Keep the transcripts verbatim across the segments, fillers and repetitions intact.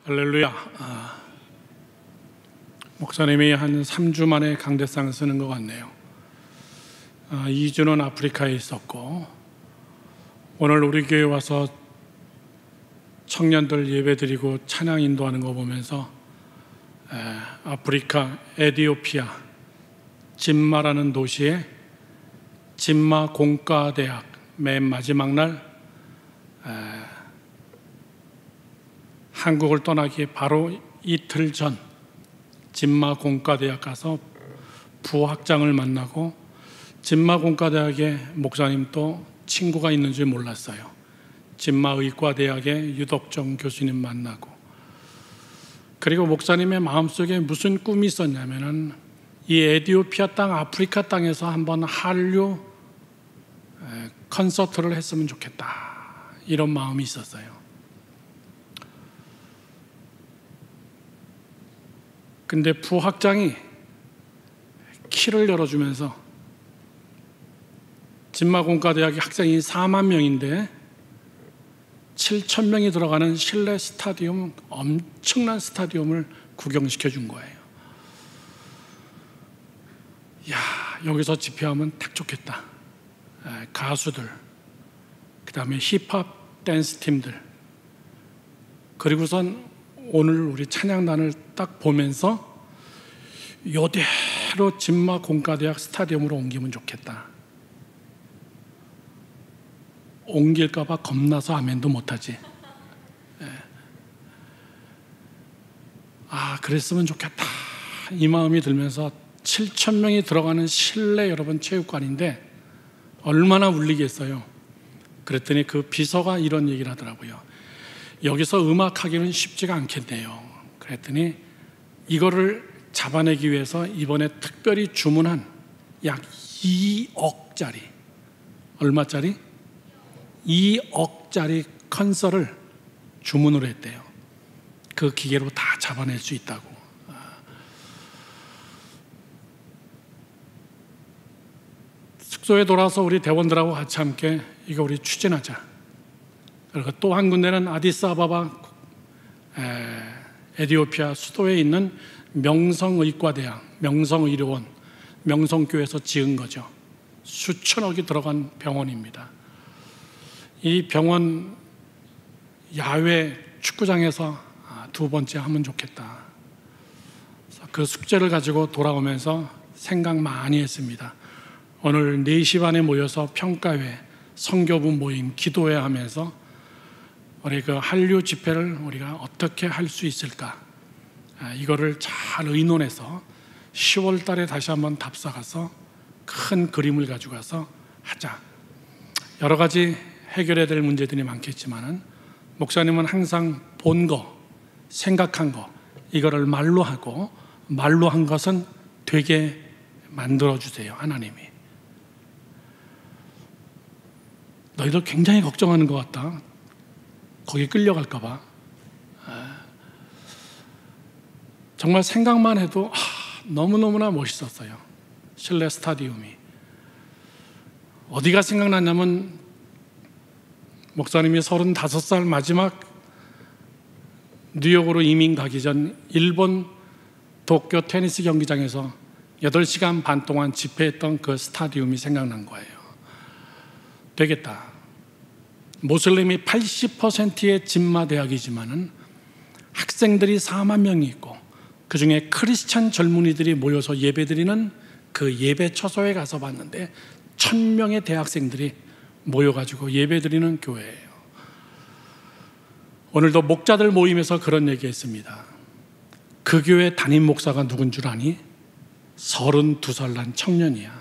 할렐루야. 아, 목사님이 한 삼 주 만에 강대상을 쓰는 것 같네요. 아, 이 주는 아프리카에 있었고, 오늘 우리 교회 와서 청년들 예배 드리고 찬양 인도하는 거 보면서 에, 아프리카 에티오피아 짐마라는 도시에 짐마 공과대학 맨 마지막 날 에, 한국을 떠나기 바로 이틀 전 짐마 공과대학 가서 부학장을 만나고, 짐마 공과대학의 목사님도 친구가 있는 줄 몰랐어요. 짐마 의과대학의 유덕정 교수님 만나고, 그리고 목사님의 마음속에 무슨 꿈이 있었냐면은 이 에티오피아 땅, 아프리카 땅에서 한번 한류 콘서트를 했으면 좋겠다, 이런 마음이 있었어요. 근데 부학장이 키를 열어주면서 짐마공과대학의 학생이 사만 명인데 칠천 명이 들어가는 실내 스타디움, 엄청난 스타디움을 구경시켜 준 거예요. 야, 여기서 집회하면 딱 좋겠다. 가수들, 그 다음에 힙합 댄스 팀들, 그리고선 오늘 우리 찬양단을 딱 보면서 이대로 짐마 공과대학 스타디움으로 옮기면 좋겠다. 옮길까봐 겁나서 아멘도 못하지. 예. 아, 그랬으면 좋겠다, 이 마음이 들면서 칠천 명이 들어가는 실내 여러분 체육관인데 얼마나 울리겠어요. 그랬더니 그 비서가 이런 얘기를 하더라고요. 여기서 음악하기는 쉽지가 않겠네요. 그랬더니 이거를 잡아내기 위해서 이번에 특별히 주문한 약 이억짜리, 얼마짜리? 이억짜리 컨설을 주문을 했대요. 그 기계로 다 잡아낼 수 있다고. 숙소에 돌아서 우리 대원들하고 같이 함께 이거 우리 추진하자. 그리고 또 한 군데는 아디스아바바 에티오피아 수도에 있는 명성의과대학, 명성의료원, 명성교회에서 지은 거죠. 수천억이 들어간 병원입니다. 이 병원 야외 축구장에서 두 번째 하면 좋겠다. 그 숙제를 가지고 돌아오면서 생각 많이 했습니다. 오늘 네 시 반에 모여서 평가회, 선교부 모임, 기도회 하면서 우리 그 한류 집회를 우리가 어떻게 할 수 있을까, 이거를 잘 의논해서 시월 달에 다시 한번 답사 가서 큰 그림을 가지고 가서 하자. 여러 가지 해결해야 될 문제들이 많겠지만은 목사님은 항상 본 거, 생각한 거, 이거를 말로 하고, 말로 한 것은 되게 만들어 주세요, 하나님이. 너희들 굉장히 걱정하는 것 같다, 거기 끌려갈까 봐. 정말 생각만 해도 너무너무나 멋있었어요. 실내 스타디움이. 어디가 생각났냐면, 목사님이 서른다섯 살 마지막 뉴욕으로 이민 가기 전 일본 도쿄 테니스 경기장에서 여덟 시간 반 동안 집회했던 그 스타디움이 생각난 거예요. 되겠다. 모슬림이 팔십 퍼센트의 짐마 대학이지만은 학생들이 사만 명이 있고, 그 중에 크리스찬 젊은이들이 모여서 예배드리는 그 예배 처소에 가서 봤는데 천 명의 대학생들이 모여가지고 예배드리는 교회예요. 오늘도 목자들 모임에서 그런 얘기했습니다. 그 교회 담임 목사가 누군 줄 아니? 서른두 살 난 청년이야.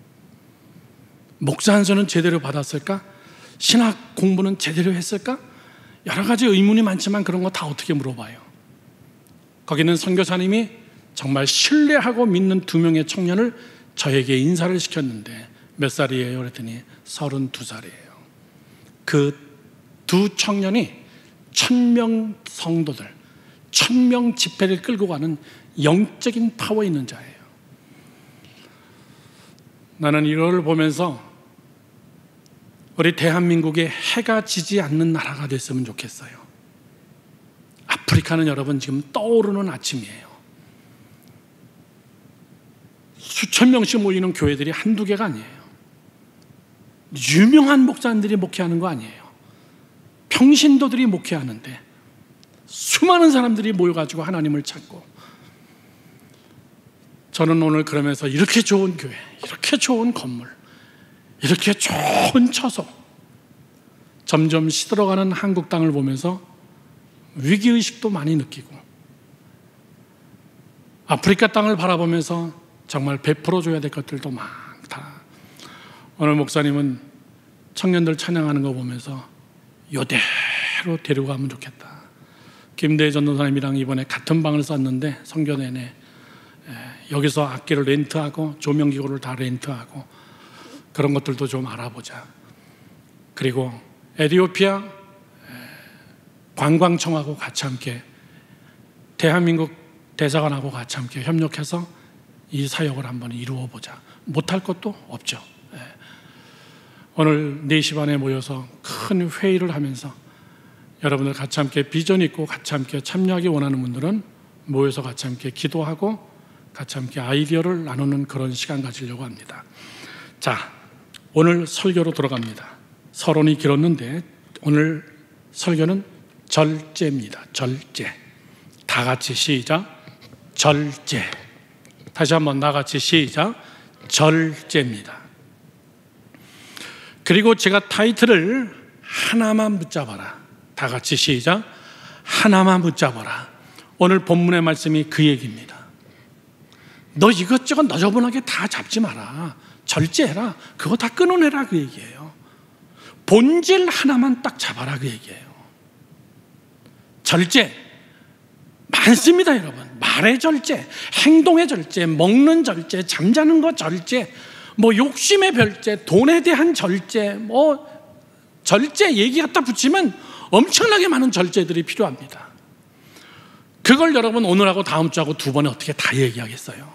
목사 안수는 제대로 받았을까? 신학 공부는 제대로 했을까? 여러 가지 의문이 많지만 그런 거 다 어떻게 물어봐요? 거기는 선교사님이 정말 신뢰하고 믿는 두 명의 청년을 저에게 인사를 시켰는데 몇 살이에요? 그랬더니 서른두 살이에요. 그 두 청년이 천명 성도들, 천명 집회를 끌고 가는 영적인 파워 있는 자예요. 나는 이걸 보면서 우리 대한민국에 해가 지지 않는 나라가 됐으면 좋겠어요. 아프리카는 여러분 지금 떠오르는 아침이에요. 수천 명씩 모이는 교회들이 한두 개가 아니에요. 유명한 목사님들이 목회하는 거 아니에요. 평신도들이 목회하는데 수많은 사람들이 모여가지고 하나님을 찾고, 저는 오늘 그러면서 이렇게 좋은 교회, 이렇게 좋은 건물, 이렇게 좋은 처소, 점점 시들어가는 한국 땅을 보면서 위기의식도 많이 느끼고, 아프리카 땅을 바라보면서 정말 베풀어줘야 될 것들도 많다. 오늘 목사님은 청년들 찬양하는 거 보면서 요대로 데리고 가면 좋겠다. 김대희 전도사님이랑 이번에 같은 방을 썼는데 선교 내내 여기서 악기를 렌트하고 조명기구를 다 렌트하고 그런 것들도 좀 알아보자. 그리고 에티오피아 관광청하고 같이 함께, 대한민국 대사관하고 같이 함께 협력해서 이 사역을 한번 이루어 보자. 못할 것도 없죠. 오늘 네 시 반에 모여서 큰 회의를 하면서 여러분들 같이 함께 비전 있고 같이 함께 참여하기 원하는 분들은 모여서 같이 함께 기도하고 같이 함께 아이디어를 나누는 그런 시간 가지려고 합니다. 자, 오늘 설교로 들어갑니다. 서론이 길었는데 오늘 설교는 절제입니다. 절제. 다 같이 시작. 절제. 다시 한번 다 같이 시작. 절제입니다. 그리고 제가 타이틀을 하나만 붙잡아라. 다 같이 시작. 하나만 붙잡아라. 오늘 본문의 말씀이 그 얘기입니다. 너 이것저것 너저분하게 다 잡지 마라. 절제해라. 그거 다 끊어내라 그 얘기예요. 본질 하나만 딱 잡아라 그 얘기예요. 절제 많습니다 여러분. 말의 절제, 행동의 절제, 먹는 절제, 잠자는 거 절제, 뭐 욕심의 절제, 돈에 대한 절제, 뭐 절제 얘기 갖다 붙이면 엄청나게 많은 절제들이 필요합니다. 그걸 여러분 오늘하고 다음 주하고 두 번에 어떻게 다 얘기하겠어요?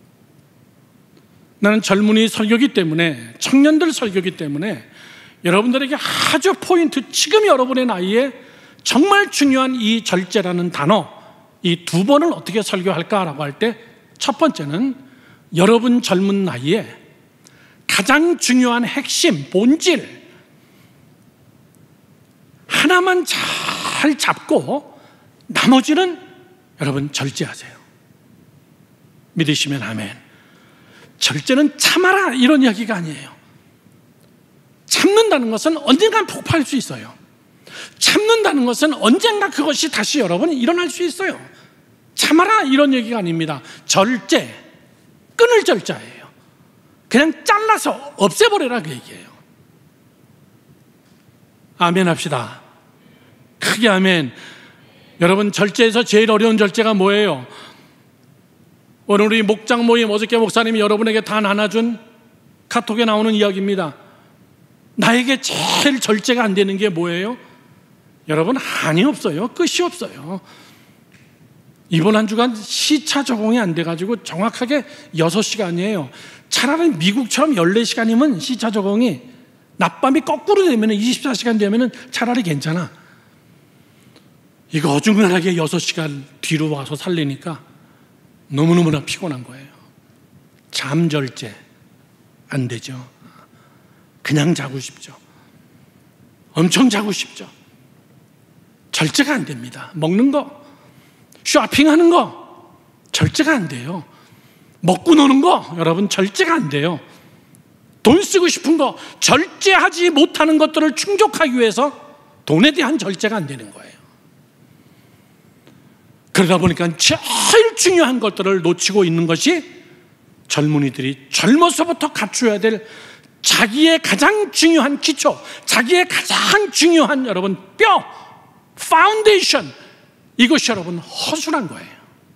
나는 젊은이 설교기 때문에, 청년들 설교기 때문에 여러분들에게 아주 포인트, 지금 여러분의 나이에 정말 중요한 이 절제라는 단어, 이 두 번을 어떻게 설교할까라고 할 때 첫 번째는 여러분 젊은 나이에 가장 중요한 핵심, 본질 하나만 잘 잡고 나머지는 여러분 절제하세요. 믿으시면 아멘. 절제는 참아라 이런 이야기가 아니에요. 참는다는 것은 언젠가 폭발할 수 있어요. 참는다는 것은 언젠가 그것이 다시 여러분 일어날 수 있어요. 참아라 이런 얘기가 아닙니다. 절제, 끊을 절자예요. 그냥 잘라서 없애버려라 그 얘기예요. 아멘 합시다. 크게 아멘. 여러분 절제에서 제일 어려운 절제가 뭐예요? 오늘 우리 목장 모임 어저께 목사님이 여러분에게 다 나눠준 카톡에 나오는 이야기입니다. 나에게 제일 절제가 안 되는 게 뭐예요? 여러분 한이 없어요. 끝이 없어요. 이번 한 주간 시차 적응이 안 돼가지고 정확하게 여섯 시간이에요. 차라리 미국처럼 열네 시간이면 시차 적응이, 낮밤이 거꾸로 되면 이십사 시간 되면 차라리 괜찮아. 이거 어중간하게 여섯 시간 뒤로 와서 살리니까 너무너무나 피곤한 거예요. 잠절제 안 되죠. 그냥 자고 싶죠. 엄청 자고 싶죠. 절제가 안 됩니다. 먹는 거, 쇼핑하는 거 절제가 안 돼요. 먹고 노는 거 여러분 절제가 안 돼요. 돈 쓰고 싶은 거, 절제하지 못하는 것들을 충족하기 위해서 돈에 대한 절제가 안 되는 거예요. 그러다 보니까 제일 중요한 것들을 놓치고 있는 것이 젊은이들이 젊어서부터 갖춰야 될 자기의 가장 중요한 기초, 자기의 가장 중요한 여러분 뼈, 파운데이션, 이것이 여러분 허술한 거예요.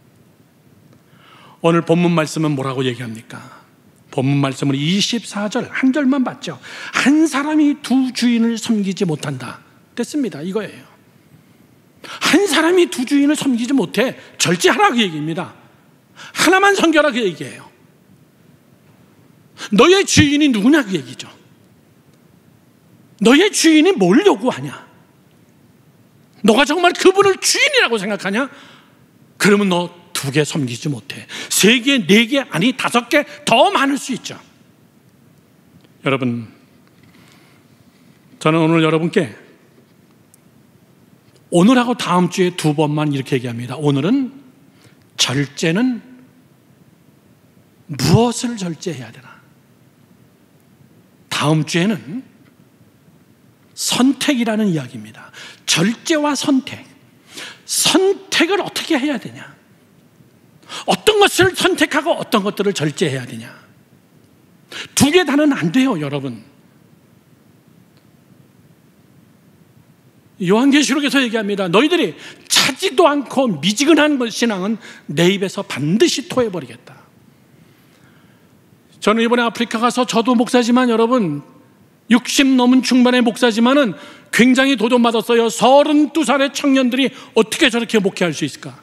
오늘 본문 말씀은 뭐라고 얘기합니까? 본문 말씀은 이십사 절 한 절만 봤죠. 한 사람이 두 주인을 섬기지 못한다 됐습니다. 이거예요. 한 사람이 두 주인을 섬기지 못해 절제하라 그 얘기입니다. 하나만 섬겨라 그 얘기예요. 너의 주인이 누구냐 그 얘기죠. 너의 주인이 뭘 요구하냐, 너가 정말 그분을 주인이라고 생각하냐? 그러면 너 두 개 섬기지 못해. 세 개, 네 개, 아니 다섯 개 더 많을 수 있죠. 여러분, 저는 오늘 여러분께 오늘하고 다음 주에 두 번만 이렇게 얘기합니다. 오늘은 절제는 무엇을 절제해야 되나? 다음 주에는 선택이라는 이야기입니다. 절제와 선택. 선택을 어떻게 해야 되냐? 어떤 것을 선택하고 어떤 것들을 절제해야 되냐? 두 개 다는 안 돼요, 여러분. 요한계시록에서 얘기합니다. 너희들이 차지도 않고 미지근한 신앙은 내 입에서 반드시 토해버리겠다. 저는 이번에 아프리카 가서, 저도 목사지만 여러분 육십 넘은 중반의 목사지만은 굉장히 도전받았어요. 서른두 살의 청년들이 어떻게 저렇게 목회할 수 있을까?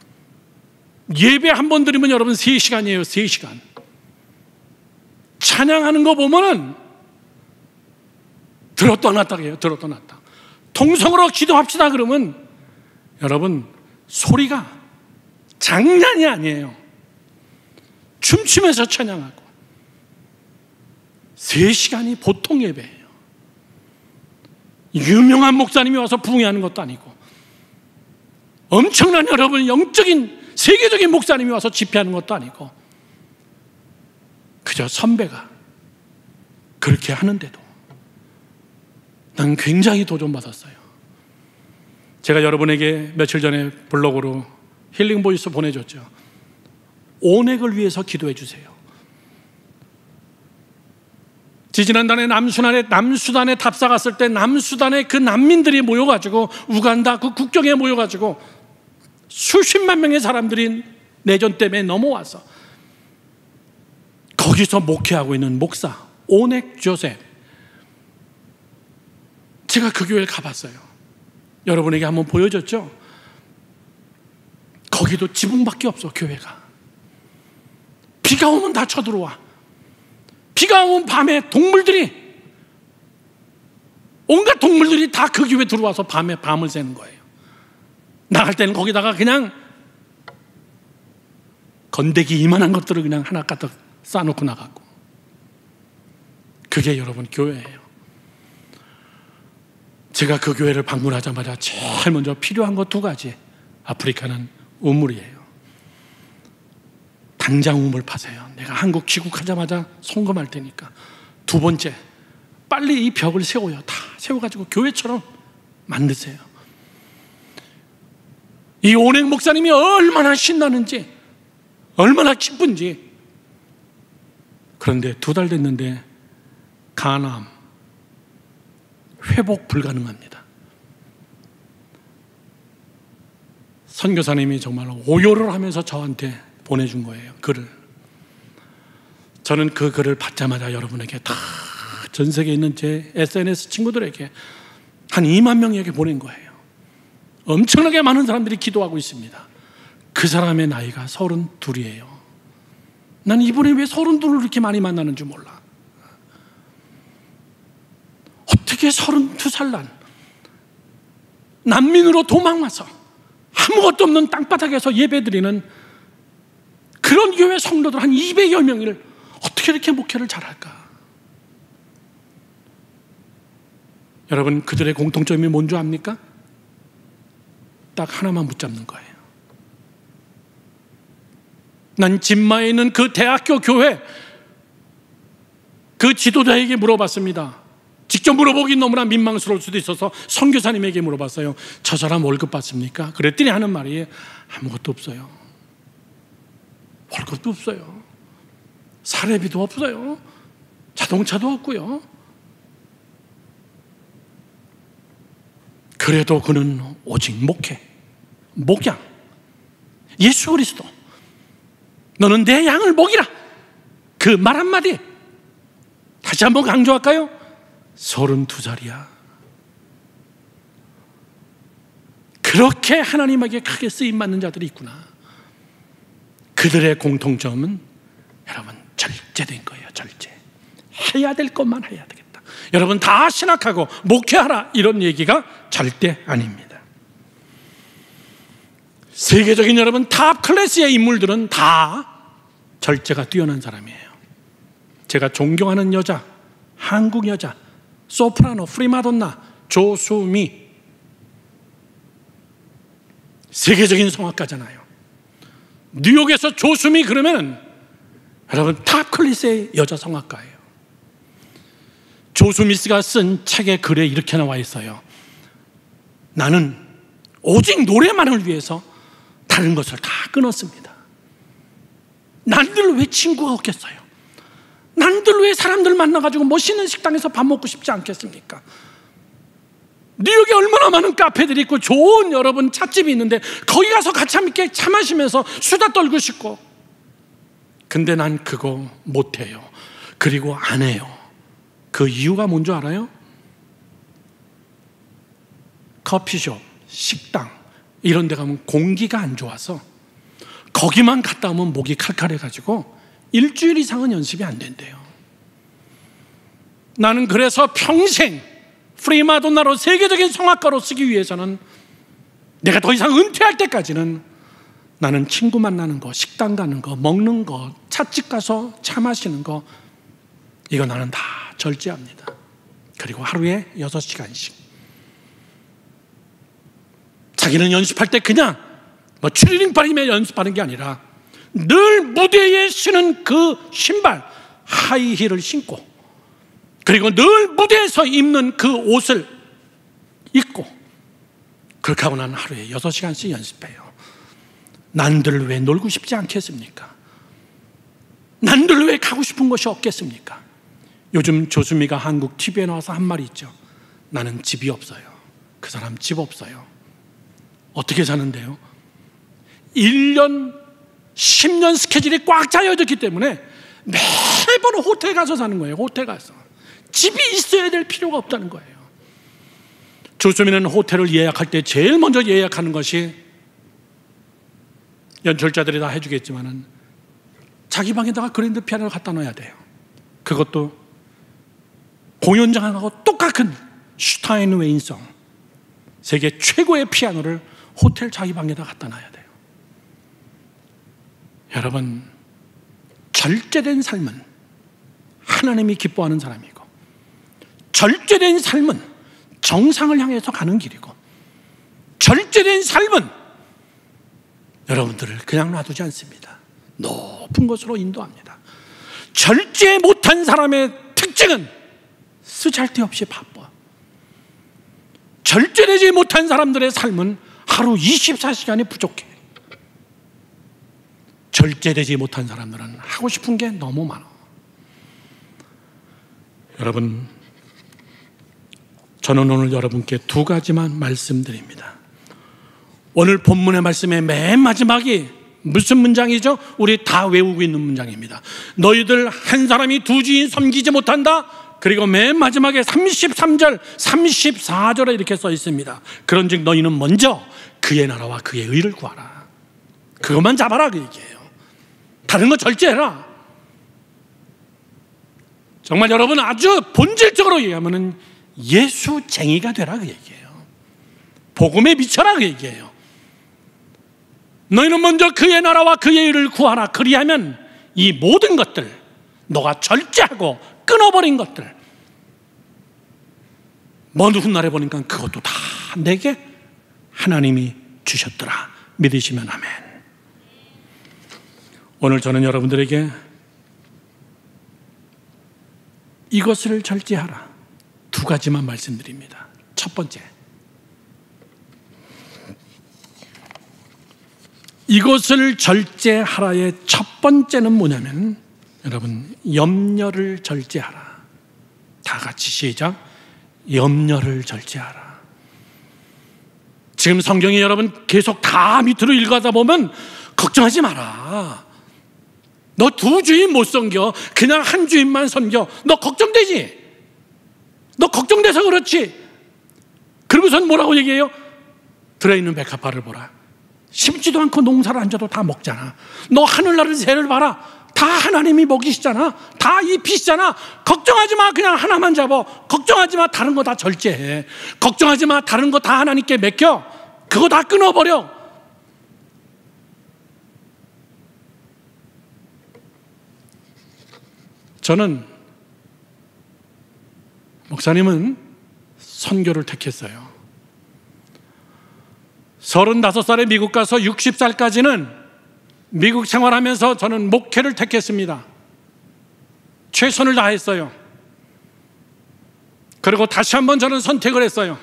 예배 한 번 드리면 여러분 세 시간이에요. 세 시간. 찬양하는 거 보면은 들었다 놨다 해요. 들었다 놨다. 통성으로 기도합시다 그러면 여러분 소리가 장난이 아니에요. 춤추면서 찬양하고. 세 시간이 보통 예배예요. 유명한 목사님이 와서 부흥하는 것도 아니고, 엄청난 여러분 영적인 세계적인 목사님이 와서 집회하는 것도 아니고, 그저 선배가 그렇게 하는데도 난 굉장히 도전받았어요. 제가 여러분에게 며칠 전에 블로그로 힐링 보이스 보내줬죠. 온액을 위해서 기도해 주세요. 지지난달에 남수단에, 남수단에 답사 갔을 때 남수단에 그 난민들이 모여가지고, 우간다 그 국경에 모여가지고 수십만 명의 사람들이 내전 때문에 넘어와서 거기서 목회하고 있는 목사 온액 조셉, 제가 그 교회를 가봤어요. 여러분에게 한번 보여줬죠. 거기도 지붕밖에 없어. 교회가 비가 오면 다 쳐들어와. 비가 오면 밤에 동물들이, 온갖 동물들이 다 그 교회에 들어와서 밤에 밤을 새는 거예요. 나갈 때는 거기다가 그냥 건더기 이만한 것들을 그냥 하나 가득 쌓아놓고 나가고. 그게 여러분 교회예요. 제가 그 교회를 방문하자마자 제일 먼저 필요한 것 두 가지. 아프리카는 우물이에요. 당장 우물 파세요. 내가 한국 귀국하자마자 송금할 테니까. 두 번째, 빨리 이 벽을 세워요. 다 세워가지고 교회처럼 만드세요. 이 온액 목사님이 얼마나 신나는지, 얼마나 기쁜지. 그런데 두 달 됐는데 간암 회복 불가능합니다. 선교사님이 정말 오열을 하면서 저한테 보내준 거예요. 글을. 저는 그 글을 받자마자 여러분에게 다, 전 세계에 있는 제 에스엔에스 친구들에게 한 이만 명에게 보낸 거예요. 엄청나게 많은 사람들이 기도하고 있습니다. 그 사람의 나이가 서른둘이에요. 난 이분이 왜 서른둘을 이렇게 많이 만나는 줄 몰라. 어떻게 서른두 살 난 난민으로 도망와서 아무것도 없는 땅바닥에서 예배드리는 그런 교회 성도들 한 이백여 명을 어떻게 이렇게 목회를 잘할까? 여러분, 그들의 공통점이 뭔 줄 압니까? 딱 하나만 붙잡는 거예요. 난 진마에 있는 그 대학교 교회 그 지도자에게 물어봤습니다. 직접 물어보긴 너무나 민망스러울 수도 있어서 선교사님에게 물어봤어요. 저 사람 월급 받습니까? 그랬더니 하는 말이 아무것도 없어요. 월급도 없어요. 사례비도 없어요. 자동차도 없고요. 그래도 그는 오직 목회, 목양, 예수 그리스도, 너는 내 양을 먹이라. 그 말 한마디 다시 한번 강조할까요? 서른두 살이야. 그렇게 하나님에게 크게 쓰임받는 자들이 있구나. 그들의 공통점은 여러분 절제된 거예요. 절제. 해야 될 것만 해야 되겠다. 여러분 다 신학하고 목회하라 이런 얘기가 절대 아닙니다. 세계적인 여러분 탑 클래스의 인물들은 다 절제가 뛰어난 사람이에요. 제가 존경하는 여자, 한국 여자, 소프라노, 프리마돈나, 조수미, 세계적인 성악가잖아요. 뉴욕에서 조수미 그러면 여러분 탑 클래스의 여자 성악가예요. 조수미스가 쓴 책의 글에 이렇게 나와 있어요. 나는 오직 노래만을 위해서 다른 것을 다 끊었습니다. 난들 왜 친구가 없겠어요? 난들 왜 사람들 만나가지고 멋있는 식당에서 밥 먹고 싶지 않겠습니까? 뉴욕에 얼마나 많은 카페들이 있고 좋은 여러분 찻집이 있는데 거기 가서 같이 함께 차 마시면서 수다 떨고 싶고, 근데 난 그거 못해요. 그리고 안 해요. 그 이유가 뭔지 알아요? 커피숍, 식당 이런 데 가면 공기가 안 좋아서 거기만 갔다 오면 목이 칼칼해가지고 일주일 이상은 연습이 안 된대요. 나는 그래서 평생 프리마돈나로 세계적인 성악가로 쓰기 위해서는 내가 더 이상 은퇴할 때까지는 나는 친구 만나는 거, 식당 가는 거, 먹는 거, 찻집 가서 차 마시는 거, 이거 나는 다 절제합니다. 그리고 하루에 여섯 시간씩. 자기는 연습할 때 그냥 뭐 추리닝팔이며 연습하는 게 아니라 늘 무대에 신은 그 신발, 하이힐을 신고, 그리고 늘 무대에서 입는 그 옷을 입고, 그렇게 하고 나는 하루에 여섯 시간씩 연습해요. 난들 왜 놀고 싶지 않겠습니까? 난들 왜 가고 싶은 곳이 없겠습니까? 요즘 조수미가 한국 티비에 나와서 한 말이 있죠. 나는 집이 없어요. 그 사람 집 없어요. 어떻게 사는데요? 일 년, 십 년 스케줄이 꽉 짜여졌기 때문에 매번 호텔 가서 사는 거예요. 호텔 가서. 집이 있어야 될 필요가 없다는 거예요. 조수미는 호텔을 예약할 때 제일 먼저 예약하는 것이, 연출자들이 다 해주겠지만은 자기 방에다가 그랜드 피아노를 갖다 놔야 돼요. 그것도 공연장하고 똑같은 슈타인웨인성, 세계 최고의 피아노를 호텔 자기 방에다 갖다 놔야 돼요. 여러분, 절제된 삶은 하나님이 기뻐하는 사람이고, 절제된 삶은 정상을 향해서 가는 길이고, 절제된 삶은 여러분들을 그냥 놔두지 않습니다. 높은 곳으로 인도합니다. 절제 못한 사람의 특징은 쓰잘데없이 바빠. 절제되지 못한 사람들의 삶은 하루 이십사 시간이 부족해. 절제되지 못한 사람들은 하고 싶은 게 너무 많아. 여러분, 저는 오늘 여러분께 두 가지만 말씀드립니다. 오늘 본문의 말씀의 맨 마지막이 무슨 문장이죠? 우리 다 외우고 있는 문장입니다. 너희들 한 사람이 두 주인 섬기지 못한다. 그리고 맨 마지막에 삼십삼 절, 삼십사 절에 이렇게 써 있습니다. 그런즉 너희는 먼저 그의 나라와 그의 의를 구하라. 그것만 잡아라, 그 얘기예요. 다른 거 절제해라. 정말 여러분, 아주 본질적으로 얘기하면 예수쟁이가 되라, 그 얘기예요. 복음에 미쳐라, 그 얘기예요. 너희는 먼저 그의 나라와 그의 의를 구하라. 그리하면 이 모든 것들, 너가 절제하고 끊어버린 것들, 먼 훗날에 보니까 그것도 다 내게 하나님이 주셨더라. 믿으시면 아멘. 오늘 저는 여러분들에게 이것을 절제하라, 두 가지만 말씀드립니다. 첫 번째, 이것을 절제하라의 첫 번째는 뭐냐면, 여러분, 염려를 절제하라. 다 같이 시작. 염려를 절제하라. 지금 성경이 여러분 계속 다 밑으로 읽어가다 보면 걱정하지 마라. 너 두 주인 못 섬겨. 그냥 한 주인만 섬겨. 너 걱정되지? 너 걱정돼서 그렇지? 그러고선 뭐라고 얘기해요? 들어있는 백합화를 보라. 심지도 않고 농사를 안 져도 다 먹잖아. 너 하늘나라 새를 봐라. 다 하나님이 먹이시잖아. 다 입히시잖아. 걱정하지 마. 그냥 하나만 잡아. 걱정하지 마. 다른 거 다 절제해. 걱정하지 마. 다른 거 다 하나님께 맡겨. 그거 다 끊어버려. 저는 목사님은 선교를 택했어요. 서른다섯 살에 미국 가서 육십 살까지는 미국 생활하면서 저는 목회를 택했습니다. 최선을 다했어요. 그리고 다시 한번 저는 선택을 했어요.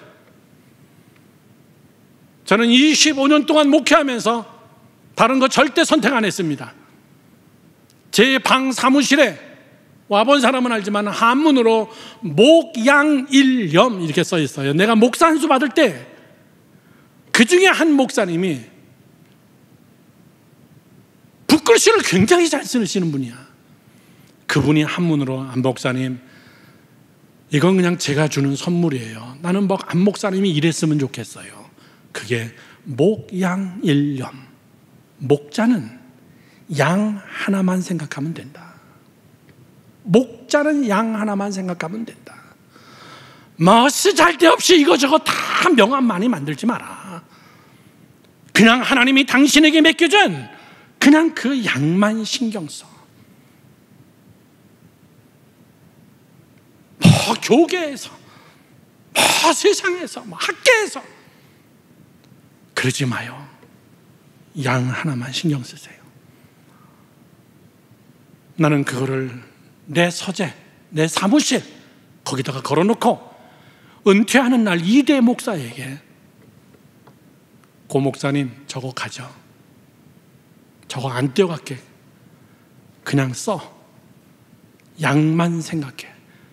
저는 이십오 년 동안 목회하면서 다른 거 절대 선택 안 했습니다. 제 방 사무실에 와본 사람은 알지만 한문으로 목양일염 이렇게 써 있어요. 내가 목사 안수 받을 때 그 중에 한 목사님이 붓글씨를 굉장히 잘 쓰시는 분이야. 그분이 한문으로 안 목사님, 이건 그냥 제가 주는 선물이에요. 나는 뭐 안 목사님이 이랬으면 좋겠어요. 그게 목양일염. 목자는 양 하나만 생각하면 된다. 목자는 양 하나만 생각하면 된다. 뭐 쓰잘데없이 이거저거 다 명함 많이 만들지 마라. 그냥 하나님이 당신에게 맡겨준 그냥 그 양만 신경 써. 뭐 교계에서, 뭐 세상에서, 뭐 학계에서 그러지 마요. 양 하나만 신경 쓰세요. 나는 그거를 내 서재, 내 사무실 거기다가 걸어놓고 은퇴하는 날 이대 목사에게 고 목사님 저거 가져. 저거 안 떼어갈게. 그냥 써. 양만 생각해.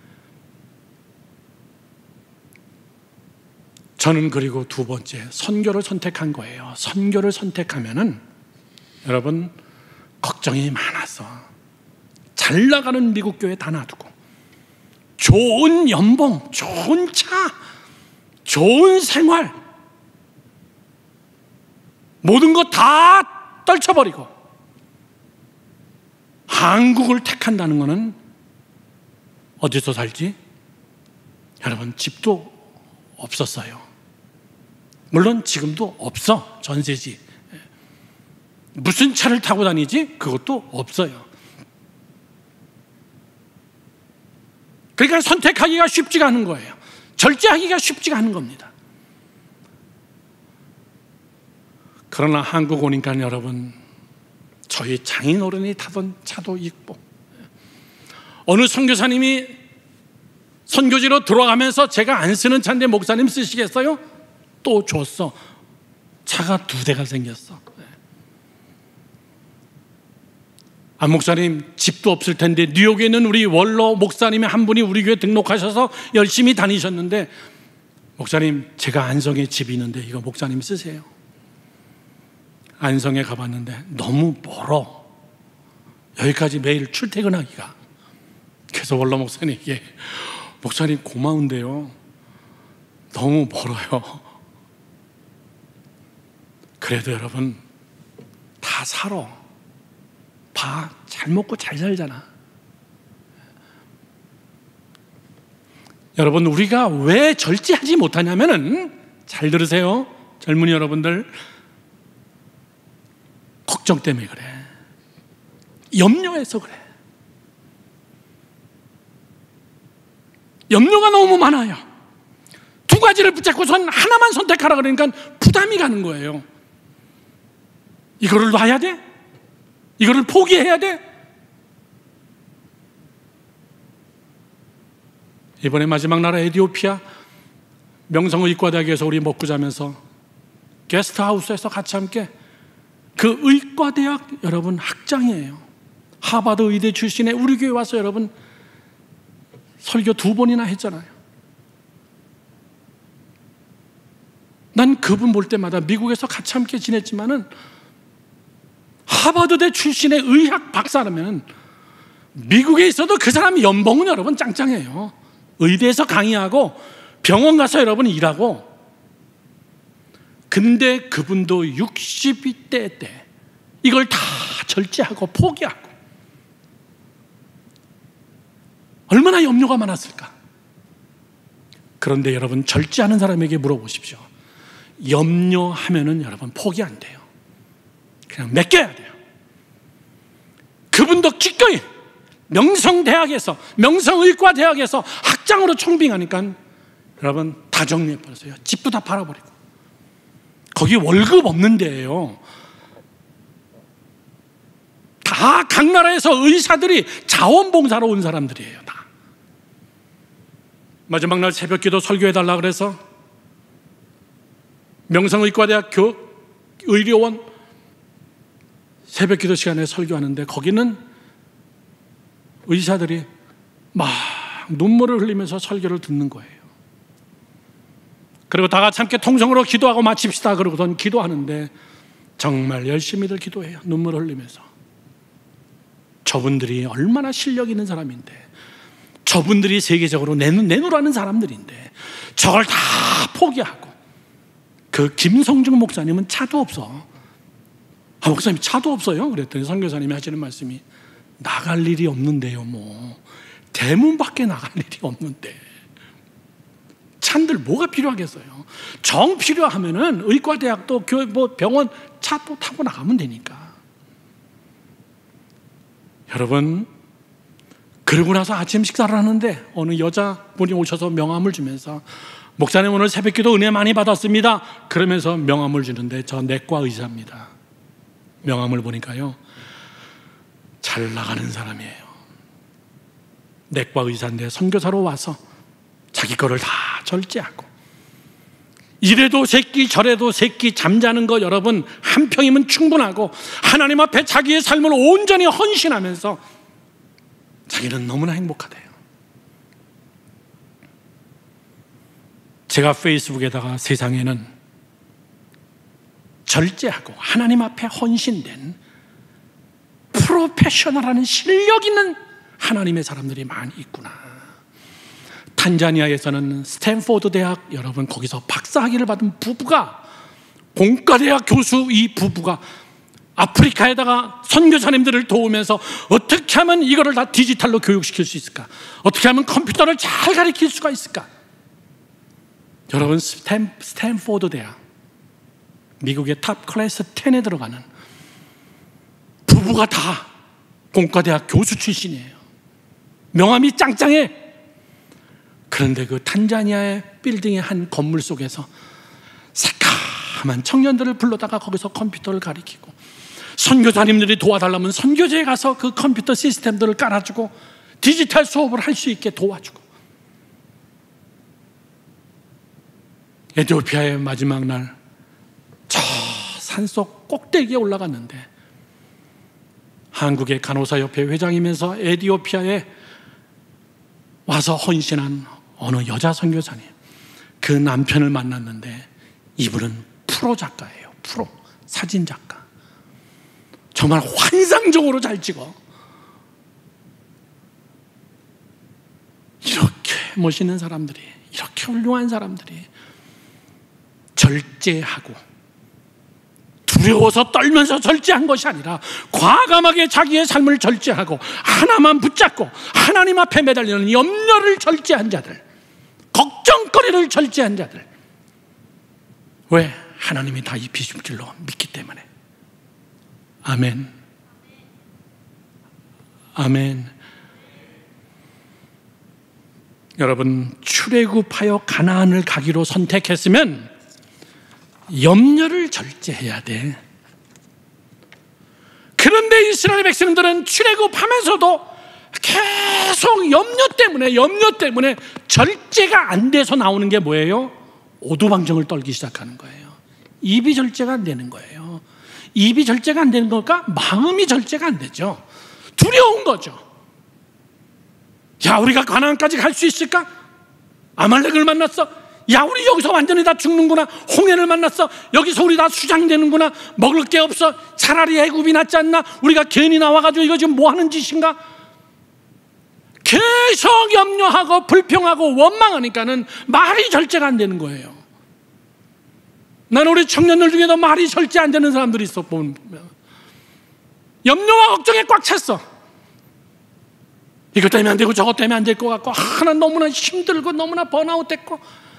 저는 그리고 두 번째 선교를 선택한 거예요. 선교를 선택하면은 여러분 걱정이 많아서 잘 나가는 미국 교회 다 놔두고 좋은 연봉, 좋은 차, 좋은 생활 모든 거 다 떨쳐버리고 한국을 택한다는 것은 어디서 살지? 여러분 집도 없었어요. 물론 지금도 없어. 전세지. 무슨 차를 타고 다니지? 그것도 없어요. 그러니까 선택하기가 쉽지가 않은 거예요. 절제하기가 쉽지가 않은 겁니다. 그러나 한국 오니까 여러분 저희 장인어른이 타던 차도 있고 어느 선교사님이 선교지로 들어가면서 제가 안 쓰는 차인데 목사님 쓰시겠어요? 또 줬어. 차가 두 대가 생겼어. 안 목사님 집도 없을 텐데 뉴욕에 있는 우리 원로 목사님의 한 분이 우리 교회 등록하셔서 열심히 다니셨는데 목사님 제가 안성에 집이 있는데 이거 목사님 쓰세요. 안성에 가봤는데 너무 멀어. 여기까지 매일 출퇴근하기가. 그래서 원로 목사님에게 목사님 고마운데요 너무 멀어요. 그래도 여러분 다 살아. 봐, 잘 먹고 잘 살잖아. 여러분 우리가 왜 절제하지 못하냐면은 잘 들으세요 젊은이 여러분들, 걱정 때문에 그래. 염려해서 그래. 염려가 너무 많아요. 두 가지를 붙잡고선 하나만 선택하라 그러니까 부담이 가는 거예요. 이거를 놔야 돼? 이거를 포기해야 돼? 이번에 마지막 나라 에티오피아 명성의과대학에서 우리 먹고 자면서 게스트하우스에서 같이 함께 그 의과대학 여러분 학장이에요. 하버드 의대 출신의 우리 교회 와서 여러분 설교 두 번이나 했잖아요. 난 그분 볼 때마다 미국에서 같이 함께 지냈지만은 하버드대 출신의 의학 박사라면 미국에 있어도 그 사람 연봉은 여러분 짱짱해요. 의대에서 강의하고 병원 가서 여러분 일하고. 근데 그분도 육십 대 때 이걸 다 절제하고 포기하고 얼마나 염려가 많았을까. 그런데 여러분 절제하는 사람에게 물어보십시오. 염려하면은 여러분 포기 안 돼요. 그냥 맡겨야 돼요. 그분도 기꺼이 명성대학에서, 명성의과대학에서 학장으로 총빙하니까 여러분 다 정리해버렸어요. 집도 다 팔아버리고. 거기 월급 없는 데예요. 다 각 나라에서 의사들이 자원봉사로 온 사람들이에요. 다. 마지막 날 새벽기도 설교해달라 그래서 명성의과대학 교 의료원 새벽기도 시간에 설교하는데 거기는 의사들이 막 눈물을 흘리면서 설교를 듣는 거예요. 그리고 다 같이 함께 통성으로 기도하고 마칩시다 그러고선 기도하는데 정말 열심히들 기도해요. 눈물을 흘리면서. 저분들이 얼마나 실력 있는 사람인데, 저분들이 세계적으로 내놓, 내놓으라는 사람들인데 저걸 다 포기하고. 그 김성중 목사님은 차도 없어. 아, 목사님 차도 없어요? 그랬더니 선교사님이 하시는 말씀이 나갈 일이 없는데요. 뭐 대문 밖에 나갈 일이 없는데 차들 뭐가 필요하겠어요? 정 필요하면은 의과대학도 교회 뭐 병원 차도 타고 나가면 되니까. 여러분, 그러고 나서 아침 식사를 하는데 어느 여자분이 오셔서 명함을 주면서 목사님 오늘 새벽기도 은혜 많이 받았습니다. 그러면서 명함을 주는데 저 내과 의사입니다. 명함을 보니까요 잘 나가는 사람이에요. 내과 의사인데 선교사로 와서 자기 거를 다 절제하고, 이래도 새끼 저래도 새끼 잠자는 거 여러분 한 평이면 충분하고 하나님 앞에 자기의 삶을 온전히 헌신하면서 자기는 너무나 행복하대요. 제가 페이스북에다가 세상에는 절제하고 하나님 앞에 헌신된 프로페셔널한 실력 있는 하나님의 사람들이 많이 있구나. 탄자니아에서는 스탠포드 대학, 여러분 거기서 박사학위를 받은 부부가, 공과대학 교수 이 부부가 아프리카에다가 선교사님들을 도우면서 어떻게 하면 이거를 다 디지털로 교육시킬 수 있을까? 어떻게 하면 컴퓨터를 잘 가르칠 수가 있을까? 여러분 스탠, 스탠포드 대학, 미국의 탑 클래스 텐에 들어가는 부부가 다 공과대학 교수 출신이에요. 명함이 짱짱해. 그런데 그 탄자니아의 빌딩의 한 건물 속에서 새까만 청년들을 불러다가 거기서 컴퓨터를 가리키고, 선교사님들이 도와달라면 선교제에 가서 그 컴퓨터 시스템들을 깔아주고 디지털 수업을 할 수 있게 도와주고. 에티오피아의 마지막 날 저 산속 꼭대기에 올라갔는데 한국의 간호사협회 회장이면서 에티오피아에 와서 헌신한 어느 여자 선교사님, 그 남편을 만났는데 이분은 프로 작가예요. 프로 사진 작가. 정말 환상적으로 잘 찍어. 이렇게 멋있는 사람들이, 이렇게 훌륭한 사람들이 절제하고, 두려워서 떨면서 절제한 것이 아니라 과감하게 자기의 삶을 절제하고 하나만 붙잡고 하나님 앞에 매달리는 염려를 절제한 자들, 걱정거리를 절제한 자들. 왜? 하나님이 다 입히실 줄로 믿기 때문에. 아멘. 아멘. 여러분, 출애굽하여 가나안을 가기로 선택했으면 염려를 절제해야 돼. 그런데 이스라엘 백성들은 출애굽하면서도 계속 염려 때문에 염려 때문에 절제가 안 돼서 나오는 게 뭐예요? 오두방정을 떨기 시작하는 거예요. 입이 절제가 안 되는 거예요. 입이 절제가 안 되는 걸까? 마음이 절제가 안 되죠. 두려운 거죠. 야, 우리가 가나안까지 갈 수 있을까? 아말렉을 만났어. 야, 우리 여기서 완전히 다 죽는구나. 홍해를 만났어. 여기서 우리 다 수장되는구나. 먹을 게 없어. 차라리 애굽이 낫지 않나? 우리가 괜히 나와가지고 이거 지금 뭐 하는 짓인가? 계속 염려하고 불평하고 원망하니까는 말이 절제가 안 되는 거예요. 나는 우리 청년들 중에도 말이 절제 안 되는 사람들이 있어. 보면 염려와 걱정에 꽉 찼어. 이것 때문에 안 되고 저것 때문에 안 될 것 같고, 하나 너무나 힘들고 너무나 번아웃 됐고.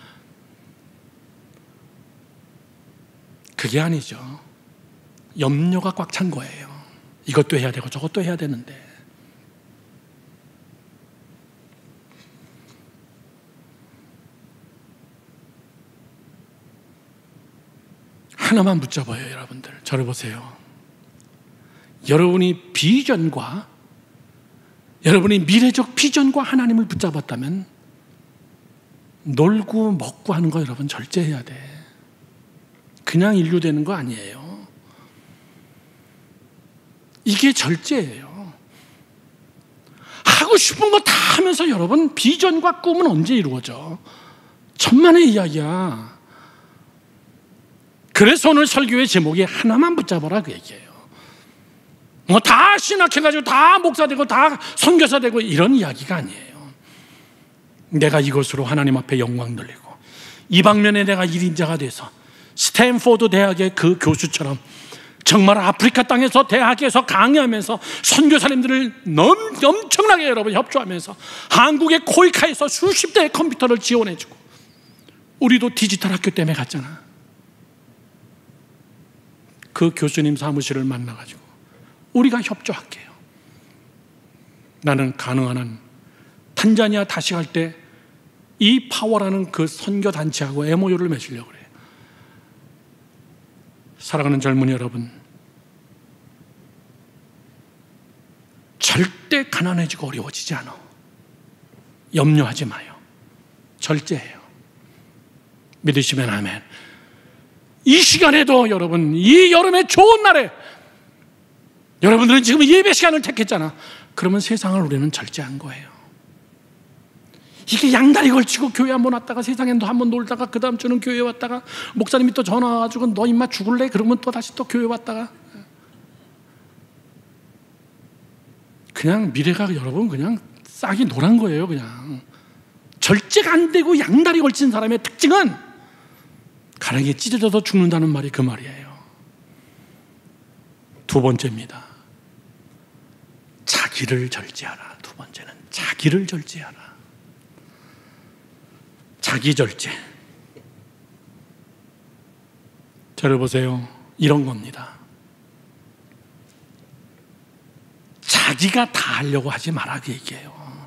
그게 아니죠. 염려가 꽉 찬 거예요. 이것도 해야 되고 저것도 해야 되는데. 하나만 붙잡아요. 여러분들, 저를 보세요. 여러분이 비전과 여러분이 미래적 비전과 하나님을 붙잡았다면 놀고 먹고 하는 거 여러분 절제해야 돼. 그냥 인류 되는 거 아니에요. 이게 절제예요. 하고 싶은 거 다 하면서 여러분 비전과 꿈은 언제 이루어져? 천만의 이야기야. 그래서 오늘 설교의 제목이 하나만 붙잡아라 그 얘기예요. 뭐 다 신학해가지고 다 목사 되고 다 선교사 되고 이런 이야기가 아니에요. 내가 이것으로 하나님 앞에 영광 돌리고 이 방면에 내가 일인자가 돼서 스탠포드 대학의 그 교수처럼 정말 아프리카 땅에서 대학에서 강의하면서 선교사님들을 넘, 엄청나게 여러분 협조하면서 한국의 코이카에서 수십 대의 컴퓨터를 지원해주고 우리도 디지털 학교 때문에 갔잖아. 그 교수님 사무실을 만나가지고 우리가 협조할게요. 나는 가능한 한 탄자니아 다시 갈 때 이 파워라는 그 선교단체하고 엠오유를 맺으려고 그래요. 사랑하는 젊은이 여러분, 절대 가난해지고 어려워지지 않아. 염려하지 마요. 절제해요. 믿으시면 아멘. 이 시간에도 여러분, 이 여름의 좋은 날에 여러분들은 지금 예배 시간을 택했잖아. 그러면 세상을 우리는 절제한 거예요. 이게 양다리 걸치고 교회 한번 왔다가 세상에 또 한번 놀다가 그 다음 주는 교회 왔다가 목사님이 또 전화 와가지고 너 임마 죽을래? 그러면 또 다시 또 교회 왔다가 그냥 미래가 여러분 그냥 싹이 노란 거예요. 그냥 절제가 안 되고 양다리 걸친 사람의 특징은 가랑이에 찢어져서 죽는다는 말이 그 말이에요. 두 번째입니다. 자기를 절제하라. 두 번째는 자기를 절제하라. 자기 절제. 저를 보세요. 이런 겁니다. 자기가 다 하려고 하지 마라 그 얘기예요.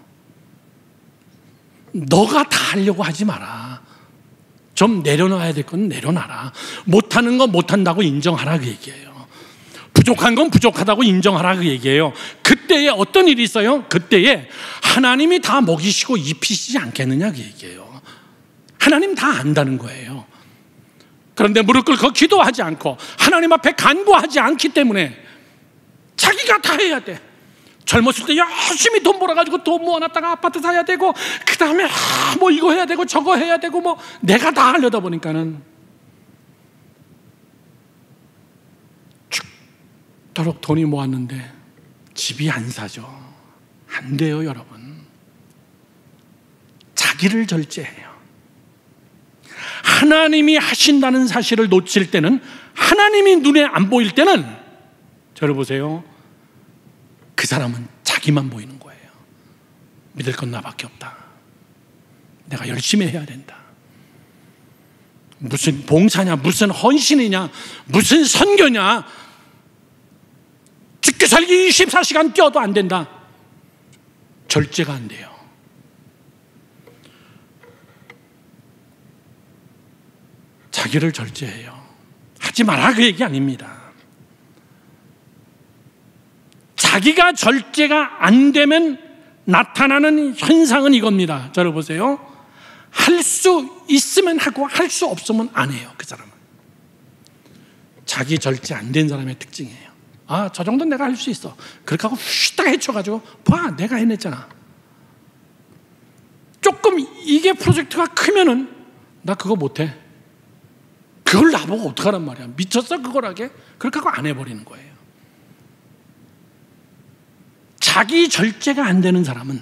너가 다 하려고 하지 마라. 좀 내려놔야 될 건 내려놔라. 못하는 건 못한다고 인정하라 그 얘기예요. 부족한 건 부족하다고 인정하라 그 얘기예요. 그때에 어떤 일이 있어요? 그때에 하나님이 다 먹이시고 입히시지 않겠느냐 그 얘기예요. 하나님 다 안다는 거예요. 그런데 무릎 꿇고 기도하지 않고 하나님 앞에 간구하지 않기 때문에 자기가 다 해야 돼. 젊었을 때 열심히 돈 벌어가지고 돈 모아놨다가 아파트 사야 되고 그 다음에 아, 뭐 이거 해야 되고 저거 해야 되고 뭐 내가 다 하려다 보니까는 죽도록 돈이 모았는데 집이 안 사죠. 안 돼요 여러분. 자기를 절제해요. 하나님이 하신다는 사실을 놓칠 때는, 하나님이 눈에 안 보일 때는 저를 보세요. 그 사람은 자기만 보이는 거예요. 믿을 건 나밖에 없다. 내가 열심히 해야 된다. 무슨 봉사냐, 무슨 헌신이냐, 무슨 선교냐, 죽기 살기 이십사 시간 뛰어도 안 된다. 절제가 안 돼요. 자기를 절제해요. 하지 마라 그 얘기 아닙니다. 자기가 절제가 안 되면 나타나는 현상은 이겁니다. 저를 보세요. 할 수 있으면 하고 할 수 없으면 안 해요. 그 사람은. 자기 절제 안 된 사람의 특징이에요. 아, 저 정도는 내가 할 수 있어. 그렇게 하고 휘딱 헤쳐가지고 봐, 내가 해냈잖아. 조금 이게 프로젝트가 크면은 나 그거 못해. 그걸 나보고 어떡하란 말이야. 미쳤어 그걸 하게? 그렇게 하고 안 해버리는 거예요. 자기 절제가 안 되는 사람은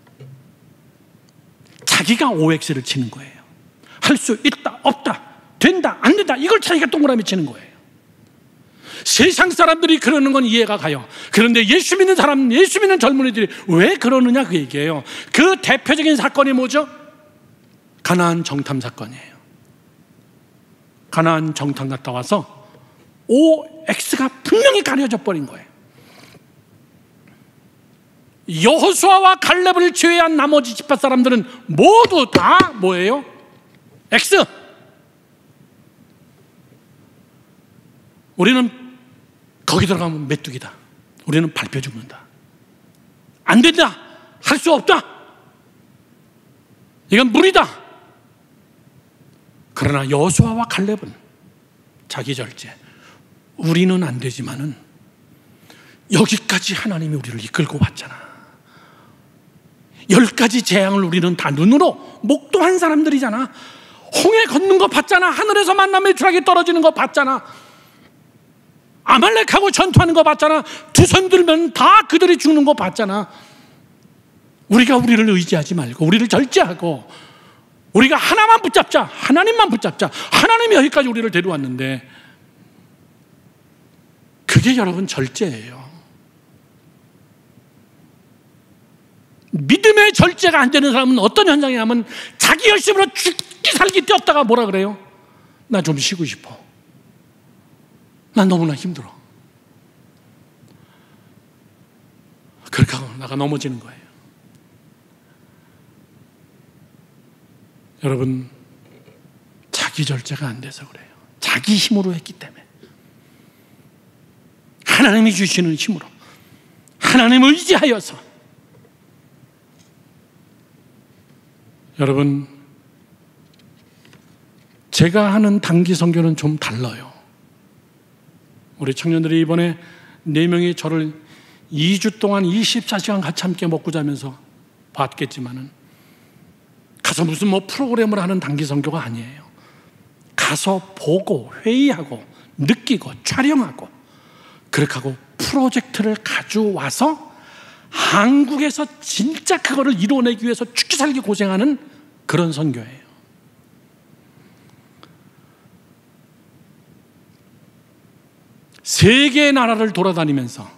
자기가 오엑스를 치는 거예요. 할 수 있다, 없다, 된다, 안 된다, 이걸 자기가 동그라미 치는 거예요. 세상 사람들이 그러는 건 이해가 가요. 그런데 예수 믿는 사람, 예수 믿는 젊은이들이 왜 그러느냐 그 얘기예요. 그 대표적인 사건이 뭐죠? 가나안 정탐 사건이에요. 가나안 정탐 갔다 와서 오엑스가 분명히 가려져 버린 거예요. 여호수아와 갈렙을 제외한 나머지 지파 사람들은 모두 다 뭐예요? X. 우리는 거기 들어가면 메뚜기다. 우리는 밟혀 죽는다. 안 된다. 할 수 없다. 이건 무리다. 그러나 여호수아와 갈렙은 자기 절제. 우리는 안 되지만은 여기까지 하나님이 우리를 이끌고 왔잖아. 열 가지 재앙을 우리는 다 눈으로 목도한 사람들이잖아. 홍해 걷는 거 봤잖아. 하늘에서 만나 메추라기 떨어지는 거 봤잖아. 아말렉하고 전투하는 거 봤잖아. 두 손 들면 다 그들이 죽는 거 봤잖아. 우리가 우리를 의지하지 말고 우리를 절제하고 우리가 하나만 붙잡자. 하나님만 붙잡자. 하나님이 여기까지 우리를 데려왔는데 그게 여러분 절제예요. 믿음의 절제가 안 되는 사람은 어떤 현상이냐면 자기 열심으로 죽기 살기 뛰었다가 뭐라 그래요? 나 좀 쉬고 싶어. 난 너무나 힘들어. 그렇게 하고 나가 넘어지는 거예요. 여러분, 자기 절제가 안 돼서 그래요. 자기 힘으로 했기 때문에. 하나님이 주시는 힘으로, 하나님을 의지하여서. 여러분, 제가 하는 단기 선교는 좀 달라요. 우리 청년들이 이번에 네 명이 저를 이 주 동안 이십사 시간 같이 함께 먹고 자면서 봤겠지만은 가서 무슨 뭐 프로그램을 하는 단기 선교가 아니에요. 가서 보고 회의하고 느끼고 촬영하고 그렇게 하고 프로젝트를 가져와서 한국에서 진짜 그거를 이뤄내기 위해서 죽기 살기 고생하는 그런 선교예요. 세계의 나라를 돌아다니면서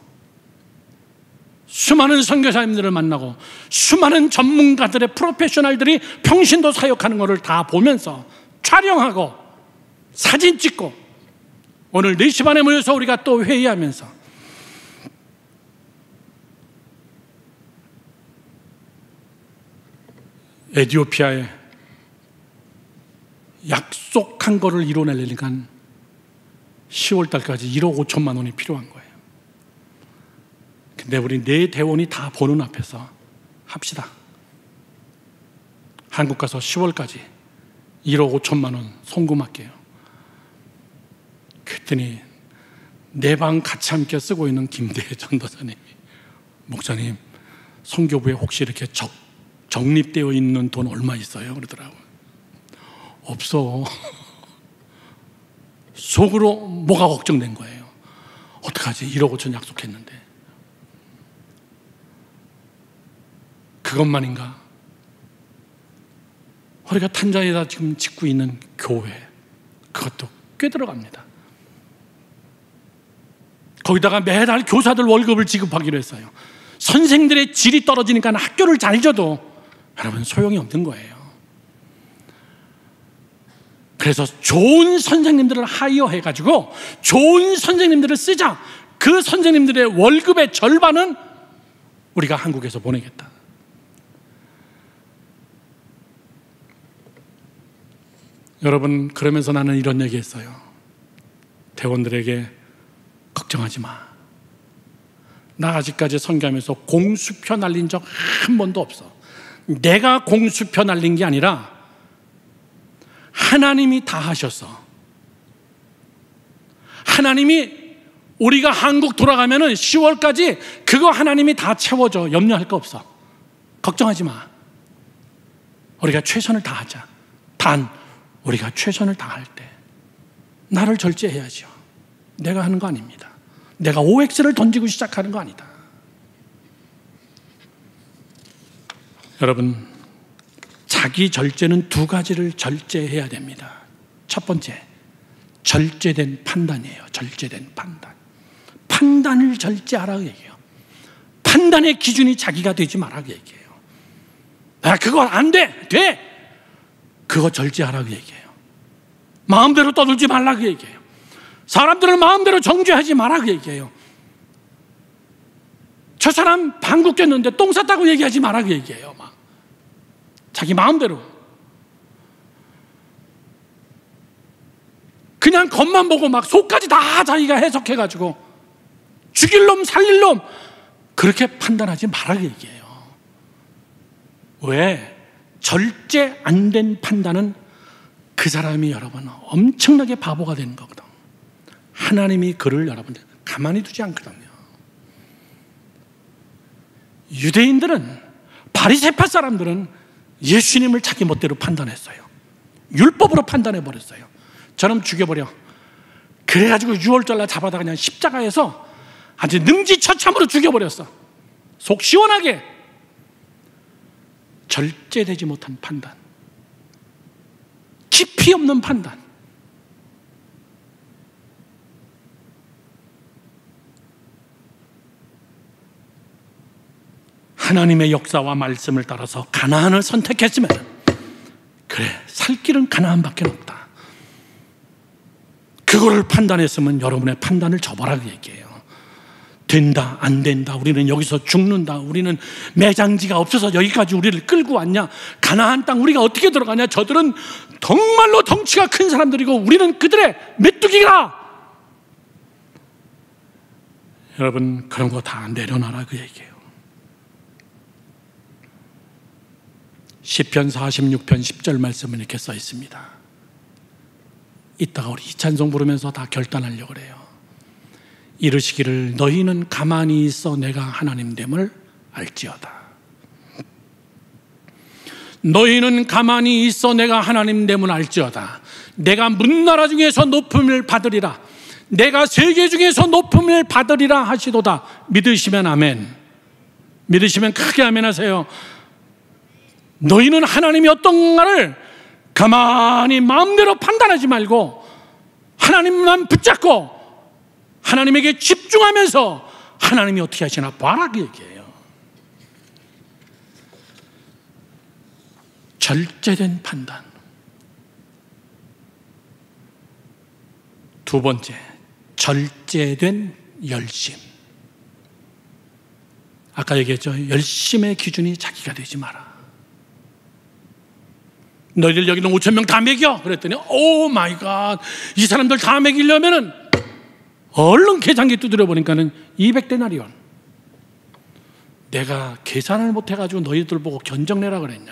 수많은 선교사님들을 만나고 수많은 전문가들의 프로페셔널들이 평신도 사역하는 것을 다 보면서 촬영하고 사진 찍고 오늘 네 시 반에 모여서 우리가 또 회의하면서 에티오피아에 약속한 거를 이뤄내려니까 시월 달까지 일억 오천만 원이 필요한 거예요. 근데 우리 네 대원이 다 보는 앞에서 합시다. 한국 가서 시월까지 일억 오천만 원 송금할게요. 그랬더니 내 방 같이 함께 쓰고 있는 김대혜 전도사님이 목사님, 선교부에 혹시 이렇게 적, 적립되어 있는 돈 얼마 있어요? 그러더라고요. 없어. 속으로 뭐가 걱정된 거예요. 어떡하지? 일억 오천 약속했는데. 그것만인가? 우리가 탄자니아에다 지금 짓고 있는 교회, 그것도 꽤 들어갑니다. 거기다가 매달 교사들 월급을 지급하기로 했어요. 선생들의 질이 떨어지니까 학교를 잘 줘도 여러분 소용이 없는 거예요. 그래서 좋은 선생님들을 하이어해가지고 좋은 선생님들을 쓰자. 그 선생님들의 월급의 절반은 우리가 한국에서 보내겠다. 여러분, 그러면서 나는 이런 얘기했어요. 대원들에게 걱정하지 마. 나 아직까지 선교하면서 공수표 날린 적 한 번도 없어. 내가 공수표 날린 게 아니라 하나님이 다 하셨어. 하나님이 우리가 한국 돌아가면은 시월까지 그거 하나님이 다 채워줘. 염려할 거 없어. 걱정하지 마. 우리가 최선을 다하자. 단 우리가 최선을 다할 때 나를 절제해야죠. 내가 하는 거 아닙니다. 내가 오엑스를 던지고 시작하는 거 아니다. 여러분, 자기 절제는 두 가지를 절제해야 됩니다. 첫 번째, 절제된 판단이에요. 절제된 판단. 판단을 절제하라고 얘기해요. 판단의 기준이 자기가 되지 말라고 얘기해요. 아, 그거 안 돼! 돼! 그거 절제하라고 얘기해요. 마음대로 떠들지 말라고 얘기해요. 사람들을 마음대로 정죄하지 말라고 얘기해요. 저 사람 방귀 뀌었는데 똥 쌌다고 얘기하지 말라고 얘기해요. 막 자기 마음대로. 그냥 겉만 보고 막 속까지 다 자기가 해석해가지고 죽일 놈 살릴 놈 그렇게 판단하지 말라고 얘기해요. 왜? 절제 안 된 판단은 그 사람이 여러분 엄청나게 바보가 되는 거거든. 하나님이 그를 여러분들 가만히 두지 않거든요. 유대인들은, 바리새파 사람들은 예수님을 자기 멋대로 판단했어요. 율법으로 판단해 버렸어요. 저놈 죽여버려. 그래가지고 유월절날 잡아다 그냥 십자가에서 아주 능지처참으로 죽여버렸어. 속 시원하게. 절제되지 못한 판단, 깊이 없는 판단. 하나님의 역사와 말씀을 따라서 가나안을 선택했으면, 그래, 살 길은 가나안밖에 없다, 그거를 판단했으면 여러분의 판단을 접어라고 얘기해요. 된다, 안 된다, 우리는 여기서 죽는다, 우리는 매장지가 없어서 여기까지 우리를 끌고 왔냐, 가나안 땅 우리가 어떻게 들어가냐, 저들은 정말로 덩치가 큰 사람들이고 우리는 그들의 메뚜기라. 여러분, 그런 거 다 내려놔라 그 얘기예요. 시편 사십육 편 십 절 말씀은 이렇게 써 있습니다. 이따가 우리 이 찬송 부르면서 다 결단하려고 그래요. 이르시기를 너희는 가만히 있어 내가 하나님됨을 알지어다. 너희는 가만히 있어 내가 하나님됨을 알지어다. 내가 문나라 중에서 높음을 받으리라. 내가 세계 중에서 높음을 받으리라 하시도다. 믿으시면 아멘. 믿으시면 크게 아멘 하세요. 너희는 하나님이 어떤가를 가만히 마음대로 판단하지 말고 하나님만 붙잡고 하나님에게 집중하면서 하나님이 어떻게 하시나 봐라 그 얘기예요. 절제된 판단. 두 번째, 절제된 열심. 아까 얘기했죠. 열심의 기준이 자기가 되지 마라. 너희들 여기는 오천 명 다 먹여 그랬더니 오 마이 갓, 이 사람들 다 먹이려면은 얼른 계산기 두드려 보니까는 이백 데나리온. 내가 계산을 못 해가지고 너희들 보고 견적내라 그랬냐?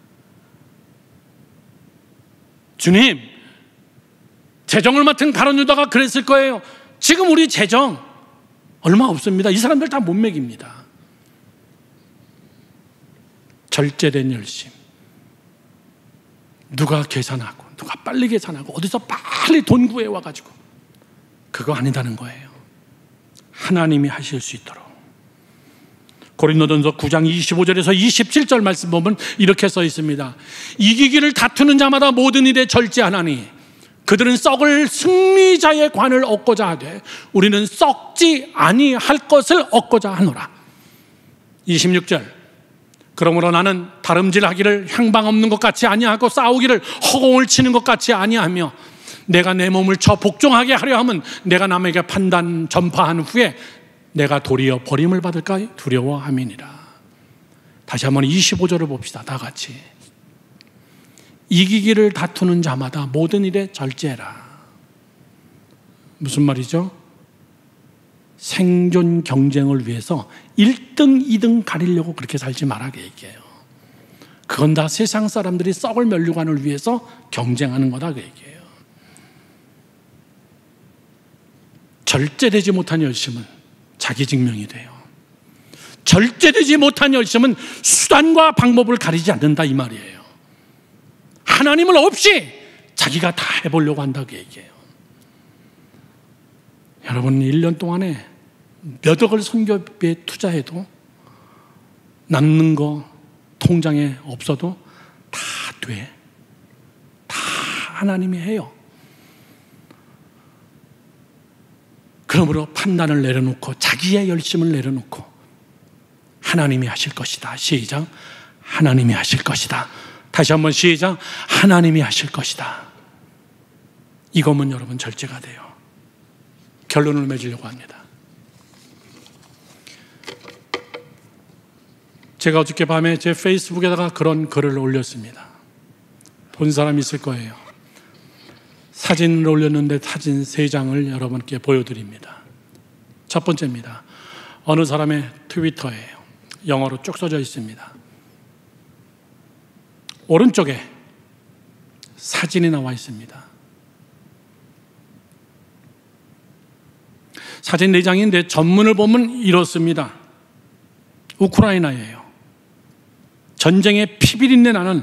주님, 재정을 맡은 가룟 유다가 그랬을 거예요. 지금 우리 재정 얼마 없습니다. 이 사람들 다 못 먹입니다. 절제된 열심. 누가 계산하고 누가 빨리 계산하고 어디서 빨리 돈 구해 와가지고, 그거 아니다는 거예요. 하나님이 하실 수 있도록. 고린도전서 구 장 이십오 절에서 이십칠 절 말씀 보면 이렇게 써 있습니다. 이기기를 다투는 자마다 모든 일에 절제하나니 그들은 썩을 승리자의 관을 얻고자 하되 우리는 썩지 아니할 것을 얻고자 하노라. 이십육 절. 그러므로 나는 다름질하기를 향방 없는 것 같이 아니하고 싸우기를 허공을 치는 것 같이 아니하며 내가 내 몸을 쳐 복종하게 하려 하면 내가 남에게 판단 전파한 후에 내가 도리어 버림을 받을까 두려워함이니라. 다시 한번 이십오 절을 봅시다. 다 같이. 이기기를 다투는 자마다 모든 일에 절제해라. 무슨 말이죠? 생존 경쟁을 위해서 일 등, 이 등 가리려고 그렇게 살지 말라고 얘기해요. 그건 다 세상 사람들이 썩을 면류관을 위해서 경쟁하는 거다 그 얘기해요. 절제되지 못한 열심은 자기 증명이 돼요. 절제되지 못한 열심은 수단과 방법을 가리지 않는다 이 말이에요. 하나님을 없이 자기가 다 해보려고 한다 그 얘기해요. 여러분, 일 년 동안에 몇 억을 선교비에 투자해도 남는 거 통장에 없어도 다 돼. 다 하나님이 해요. 그러므로 판단을 내려놓고 자기의 열심을 내려놓고 하나님이 하실 것이다. 시작. 하나님이 하실 것이다. 다시 한번 시작. 하나님이 하실 것이다. 이거면 여러분 절제가 돼요. 결론을 맺으려고 합니다. 제가 어저께 밤에 제 페이스북에다가 그런 글을 올렸습니다. 본 사람 있을 거예요. 사진을 올렸는데 사진 세 장을 여러분께 보여드립니다. 첫 번째입니다. 어느 사람의 트위터예요. 영어로 쭉 써져 있습니다. 오른쪽에 사진이 나와 있습니다. 사진 네 장인데 전문을 보면 이렇습니다. 우크라이나예요. 전쟁의 피비린내 나는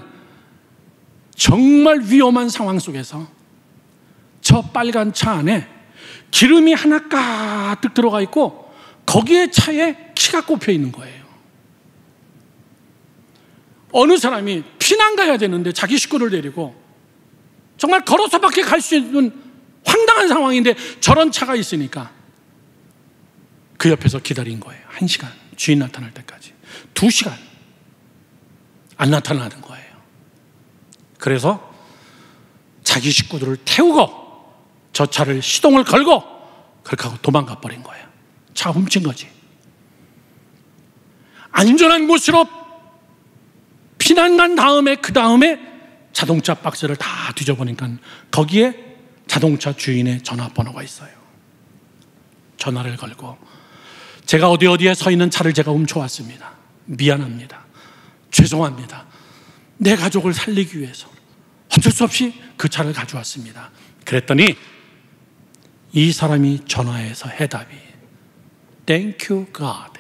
정말 위험한 상황 속에서 저 빨간 차 안에 기름이 하나 가득 들어가 있고 거기에 차에 키가 꼽혀 있는 거예요. 어느 사람이 피난 가야 되는데 자기 식구를 데리고 정말 걸어서밖에 갈 수 있는 황당한 상황인데 저런 차가 있으니까 그 옆에서 기다린 거예요. 한 시간, 주인 나타날 때까지. 두 시간 안 나타나는 거예요. 그래서 자기 식구들을 태우고 저 차를 시동을 걸고 그렇게 하고 도망가 버린 거예요. 차 훔친 거지. 안전한 곳으로 피난 간 다음에 그 다음에 자동차 박스를 다 뒤져보니까 거기에 자동차 주인의 전화번호가 있어요. 전화를 걸고 제가 어디 어디에 서 있는 차를 제가 훔쳐왔습니다. 미안합니다. 죄송합니다. 내 가족을 살리기 위해서 어쩔 수 없이 그 차를 가져왔습니다. 그랬더니 이 사람이 전화해서 해답이 Thank you God.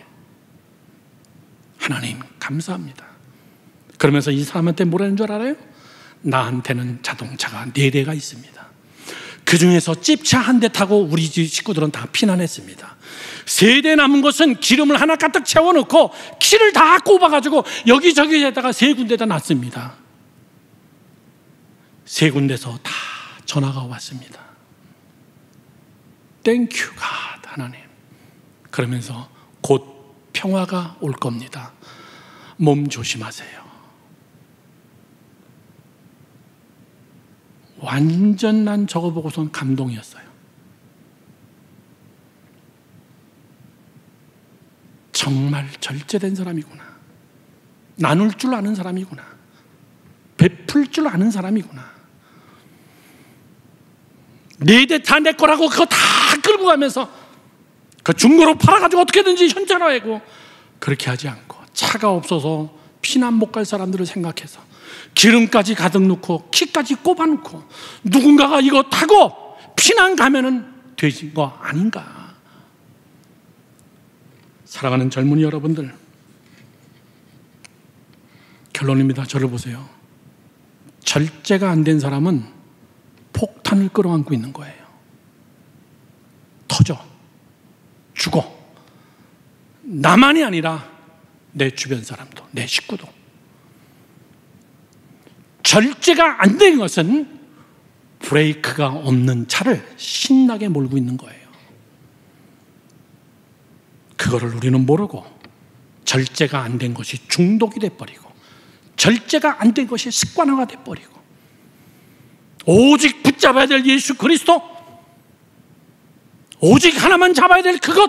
하나님 감사합니다. 그러면서 이 사람한테 뭐라는 줄 알아요? 나한테는 자동차가 네 대가 있습니다. 그 중에서 찝차 한 대 타고 우리 집 식구들은 다 피난했습니다. 세 대 남은 것은 기름을 하나 가득 채워놓고 키를 다 꼽아가지고 여기저기에다가 세 군데다 놨습니다. 세 군데서 다 전화가 왔습니다. Thank you God, 하나님. 그러면서 곧 평화가 올 겁니다. 몸 조심하세요. 완전 난 저거 보고선 감동이었어요. 정말 절제된 사람이구나. 나눌 줄 아는 사람이구나. 베풀 줄 아는 사람이구나. 네 대 다 내 거라고 그거 다 끌고 가면서 그 중고로 팔아가지고 어떻게든지 현찰화하고 그렇게 하지 않고 차가 없어서 피난 못 갈 사람들을 생각해서 기름까지 가득 넣고 키까지 꼽아놓고 누군가가 이거 타고 피난 가면은 되는 거 아닌가. 사랑하는 젊은이 여러분들, 결론입니다. 저를 보세요. 절제가 안 된 사람은 폭탄을 끌어안고 있는 거예요. 터져, 죽어. 나만이 아니라 내 주변 사람도, 내 식구도. 절제가 안 된 것은 브레이크가 없는 차를 신나게 몰고 있는 거예요. 그거를 우리는 모르고 절제가 안 된 것이 중독이 돼버리고 절제가 안 된 것이 습관화가 돼버리고 오직 붙잡아야 될 예수 그리스도, 오직 하나만 잡아야 될 그것.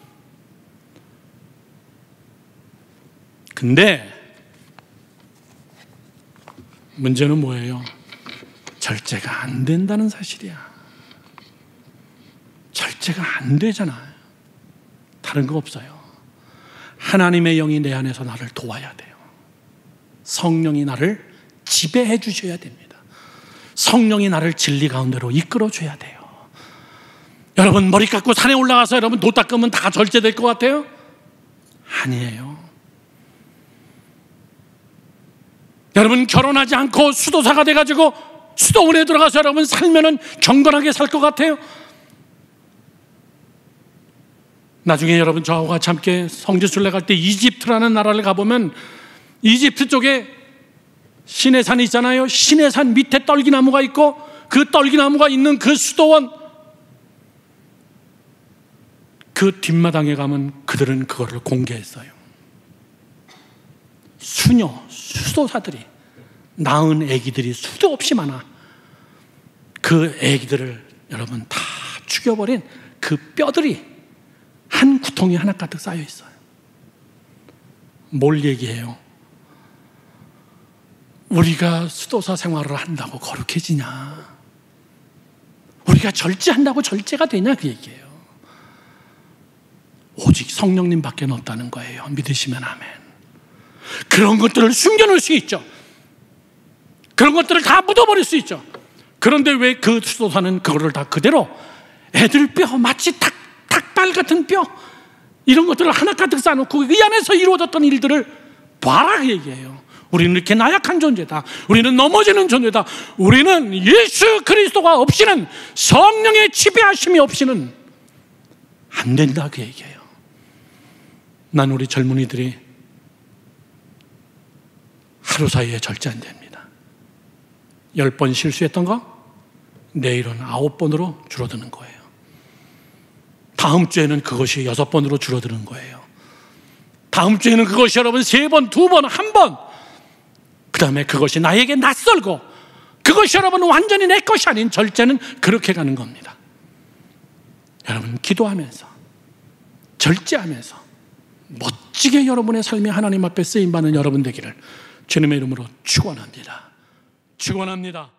근데 문제는 뭐예요? 절제가 안 된다는 사실이야. 절제가 안 되잖아요. 다른 거 없어요. 하나님의 영이 내 안에서 나를 도와야 돼요. 성령이 나를 지배해 주셔야 됩니다. 성령이 나를 진리 가운데로 이끌어 줘야 돼요. 여러분 머리 깎고 산에 올라가서 여러분 도 닦으면 다 절제될 것 같아요? 아니에요. 여러분 결혼하지 않고 수도사가 돼가지고 수도원에 들어가서 여러분 살면은 경건하게 살 것 같아요? 나중에 여러분 저하고 같이 함께 성지순례 갈 때 이집트라는 나라를 가보면 이집트 쪽에 시내산이 있잖아요. 시내산 밑에 떨기나무가 있고 그 떨기나무가 있는 그 수도원, 그 뒷마당에 가면 그들은 그거를 공개했어요. 수녀, 수도사들이 낳은 아기들이 수도 없이 많아. 그 아기들을 여러분 다 죽여버린 그 뼈들이 한 구통이 하나 가득 쌓여 있어요. 뭘 얘기해요? 우리가 수도사 생활을 한다고 거룩해지냐? 우리가 절제한다고 절제가 되냐 그 얘기예요. 오직 성령님밖에 없다는 거예요. 믿으시면 아멘. 그런 것들을 숨겨놓을 수 있죠. 그런 것들을 다 묻어버릴 수 있죠. 그런데 왜 그 수도사는 그거를 다 그대로 애들 뼈, 마치 닭, 닭발 같은 뼈, 이런 것들을 하나 가득 쌓아놓고 이 안에서 이루어졌던 일들을 봐라 그 얘기예요. 우리는 이렇게 나약한 존재다. 우리는 넘어지는 존재다. 우리는 예수 그리스도가 없이는, 성령의 지배하심이 없이는 안 된다 그 얘기예요. 난 우리 젊은이들이 하루 사이에 절제 안 됩니다. 열 번 실수했던 거 내일은 아홉 번으로 줄어드는 거예요. 다음 주에는 그것이 여섯 번으로 줄어드는 거예요. 다음 주에는 그것이 여러분 세 번, 두 번, 한 번, 그 다음에 그것이 나에게 낯설고, 그것이 여러분 완전히 내 것이 아닌 절제는 그렇게 가는 겁니다. 여러분 기도하면서, 절제하면서 멋지게 여러분의 삶이 하나님 앞에 쓰임받는 여러분 되기를 주님의 이름으로 축원합니다. 축원합니다.